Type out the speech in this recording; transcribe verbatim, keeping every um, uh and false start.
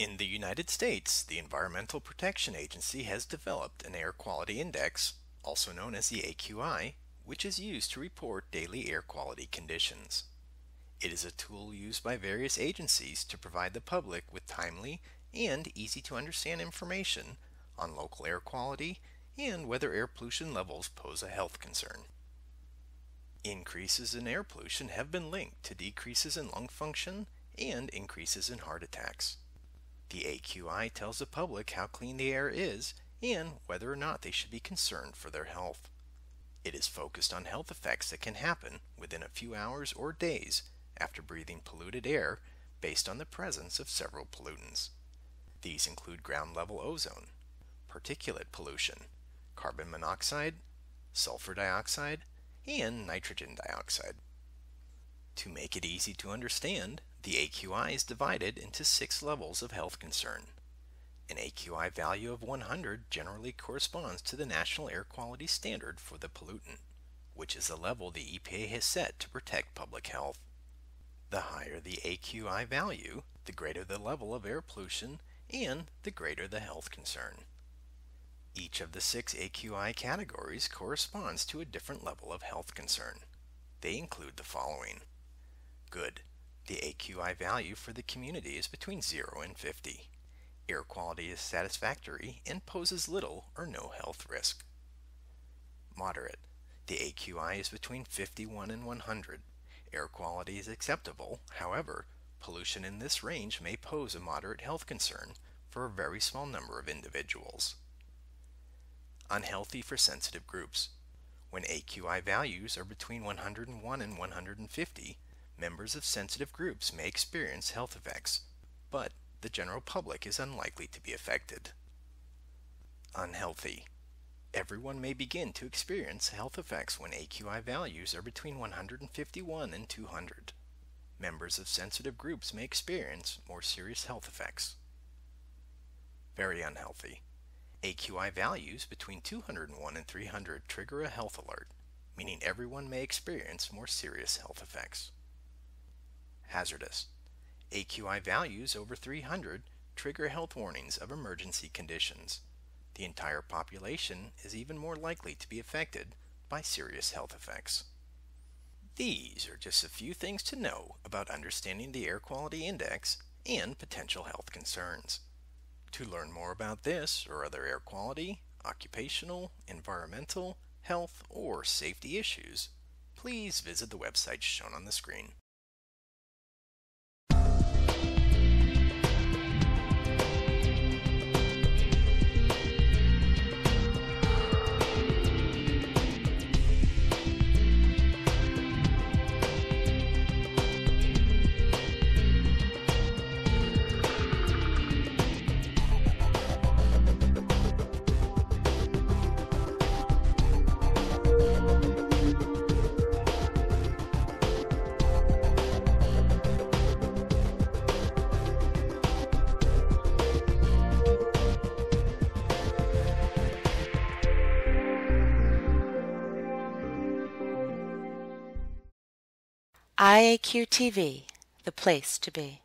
In the United States, the Environmental Protection Agency has developed an air quality index, also known as the A Q I, which is used to report daily air quality conditions. It is a tool used by various agencies to provide the public with timely and easy to understand information on local air quality and whether air pollution levels pose a health concern. Increases in air pollution have been linked to decreases in lung function and increases in heart attacks. The A Q I tells the public how clean the air is and whether or not they should be concerned for their health. It is focused on health effects that can happen within a few hours or days after breathing polluted air based on the presence of several pollutants. These include ground level ozone, particulate pollution, carbon monoxide, sulfur dioxide, and nitrogen dioxide. To make it easy to understand, the A Q I is divided into six levels of health concern. An A Q I value of one hundred generally corresponds to the National Air Quality Standard for the pollutant, which is the level the E P A has set to protect public health. The higher the A Q I value, the greater the level of air pollution and the greater the health concern. Each of the six A Q I categories corresponds to a different level of health concern. They include the following. Good. The A Q I value for the community is between zero and fifty. Air quality is satisfactory and poses little or no health risk. Moderate. The A Q I is between fifty-one and one hundred. Air quality is acceptable. However, pollution in this range may pose a moderate health concern for a very small number of individuals. Unhealthy for sensitive groups. When A Q I values are between one hundred one and one hundred fifty, members of sensitive groups may experience health effects, but the general public is unlikely to be affected. Unhealthy. Everyone may begin to experience health effects when A Q I values are between one hundred fifty-one and two hundred. Members of sensitive groups may experience more serious health effects. Very unhealthy. A Q I values between two hundred one and three hundred trigger a health alert, meaning everyone may experience more serious health effects. Hazardous. A Q I values over three hundred trigger health warnings of emergency conditions. The entire population is even more likely to be affected by serious health effects. These are just a few things to know about understanding the Air Quality Index and potential health concerns. To learn more about this or other air quality, occupational, environmental, health, or safety issues, please visit the website shown on the screen. I A Q T V, the place to be.